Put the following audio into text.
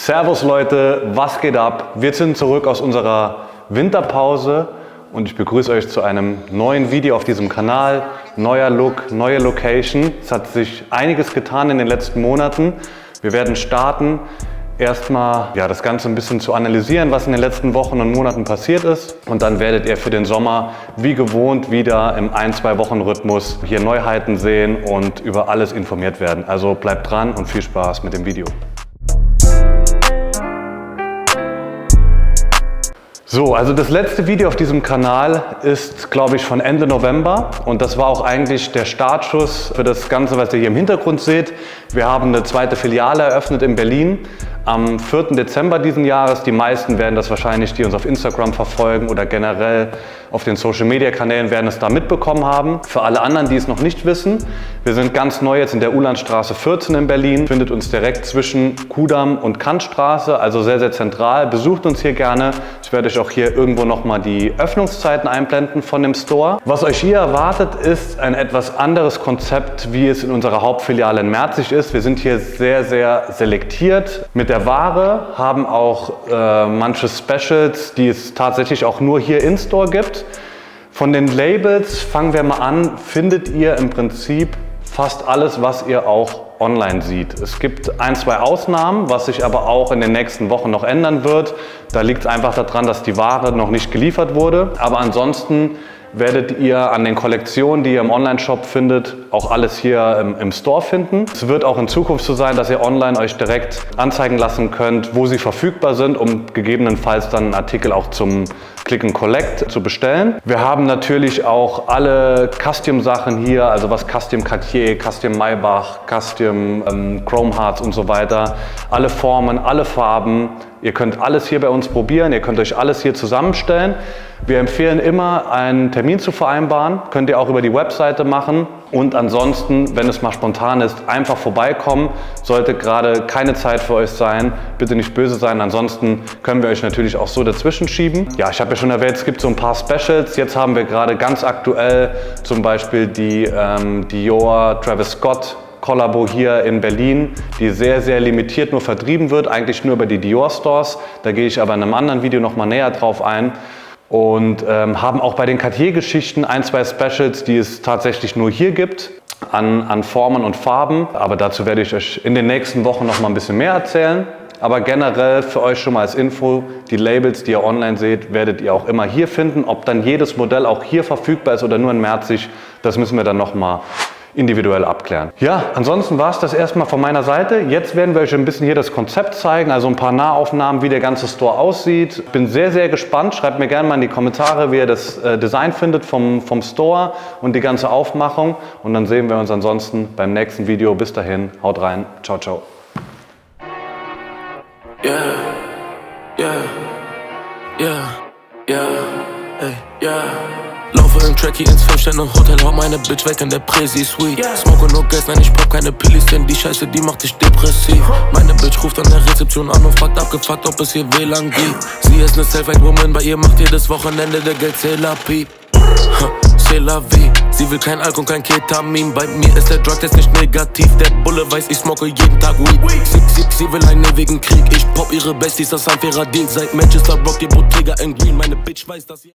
Servus Leute, was geht ab? Wir sind zurück aus unserer Winterpause und ich begrüße euch zu einem neuen Video auf diesem Kanal. Neuer Look, neue Location. Es hat sich einiges getan in den letzten Monaten. Wir werden starten, erstmal das Ganze ein bisschen zu analysieren, was in den letzten Wochen und Monaten passiert ist. Und dann werdet ihr für den Sommer wie gewohnt wieder im 1-2 Wochen Rhythmus hier Neuheiten sehen und über alles informiert werden. Also bleibt dran und viel Spaß mit dem Video. So, also das letzte Video auf diesem Kanal ist, glaube ich, von Ende November und das war auch eigentlich der Startschuss für das Ganze, was ihr hier im Hintergrund seht. Wir haben eine zweite Filiale eröffnet in Berlin am 4. Dezember diesen Jahres. Die meisten werden das wahrscheinlich, die uns auf Instagram verfolgen oder generell auf den Social-Media-Kanälen, werden es da mitbekommen haben. Für alle anderen, die es noch nicht wissen, wir sind ganz neu jetzt in der Ulandstraße 14 in Berlin, findet uns direkt zwischen Kudamm und Kantstraße, also sehr, sehr zentral. Besucht uns hier gerne. Ich werde euch auch hier irgendwo nochmal die Öffnungszeiten einblenden von dem Store. Was euch hier erwartet, ist ein etwas anderes Konzept, wie es in unserer Hauptfiliale in Merzig ist. Wir sind hier sehr, sehr selektiert mit der Ware, haben auch manche Specials, die es tatsächlich auch nur hier in Store gibt. Von den Labels, fangen wir mal an, findet ihr im Prinzip fast alles, was ihr auch online sieht. Es gibt 1-2 Ausnahmen, was sich aber auch in den nächsten Wochen noch ändern wird. Da liegt es einfach daran, dass die Ware noch nicht geliefert wurde. Aber ansonsten werdet ihr an den Kollektionen, die ihr im Online-Shop findet, auch alles hier im Store finden. Es wird auch in Zukunft so sein, dass ihr online euch direkt anzeigen lassen könnt, wo sie verfügbar sind, um gegebenenfalls dann einen Artikel auch zum Click and Collect zu bestellen. Wir haben natürlich auch alle Custom-Sachen hier, also was Custom Cartier, Custom Maybach, Custom Chrome Hearts und so weiter. Alle Formen, alle Farben. Ihr könnt alles hier bei uns probieren, ihr könnt euch alles hier zusammenstellen. Wir empfehlen immer, einen Termin zu vereinbaren. Könnt ihr auch über die Webseite machen. Und ansonsten, wenn es mal spontan ist, einfach vorbeikommen. Sollte gerade keine Zeit für euch sein, bitte nicht böse sein. Ansonsten können wir euch natürlich auch so dazwischen schieben. Ja, ich habe ja schon erwähnt, es gibt so ein paar Specials. Jetzt haben wir gerade ganz aktuell zum Beispiel die Dior Travis Scott Kollabo hier in Berlin, die sehr, sehr limitiert nur vertrieben wird, eigentlich nur über die Dior Stores. Da gehe ich aber in einem anderen Video noch mal näher drauf ein. Und haben auch bei den Cartier-Geschichten 1-2 Specials, die es tatsächlich nur hier gibt, an Formen und Farben. Aber dazu werde ich euch in den nächsten Wochen noch mal ein bisschen mehr erzählen. Aber generell für euch schon mal als Info, die Labels, die ihr online seht, werdet ihr auch immer hier finden. Ob dann jedes Modell auch hier verfügbar ist oder nur in Merzig, das müssen wir dann noch mal individuell abklären. Ja, ansonsten war es das erstmal von meiner Seite. Jetzt werden wir euch ein bisschen hier das Konzept zeigen, also ein paar Nahaufnahmen, wie der ganze Store aussieht. Bin sehr, sehr gespannt. Schreibt mir gerne mal in die Kommentare, wie ihr das Design findet vom Store und die ganze Aufmachung. Und dann sehen wir uns ansonsten beim nächsten Video. Bis dahin, haut rein. Ciao, ciao. Yeah, yeah, yeah, yeah, hey, yeah. Laufe im Trackie ins 5-Sterne-Hotel, hau meine Bitch weg in der Präsi-Suite. Smoke nur Gas, nein, ich brauch keine Pillis, denn die Scheiße, die macht dich depressiv. Meine Bitch ruft an der Rezeption an und fragt abgefuckt, ob es hier WLAN gibt. Sie ist ne Self-Made-Woman, bei ihr macht jedes Wochenende der Geldzähler Piep. C'est la vie, sie will kein Alkohol, kein Ketamin. Bei mir ist der Drug-Test nicht negativ. Der Bulle weiß, ich smoke jeden Tag Weed. Sie will einen ewigen Krieg, ich pop ihre Besties, das ist ein fairer Deal. Seit Manchester Rock, ihr Bottega in Green, meine Bitch weiß, dass sie...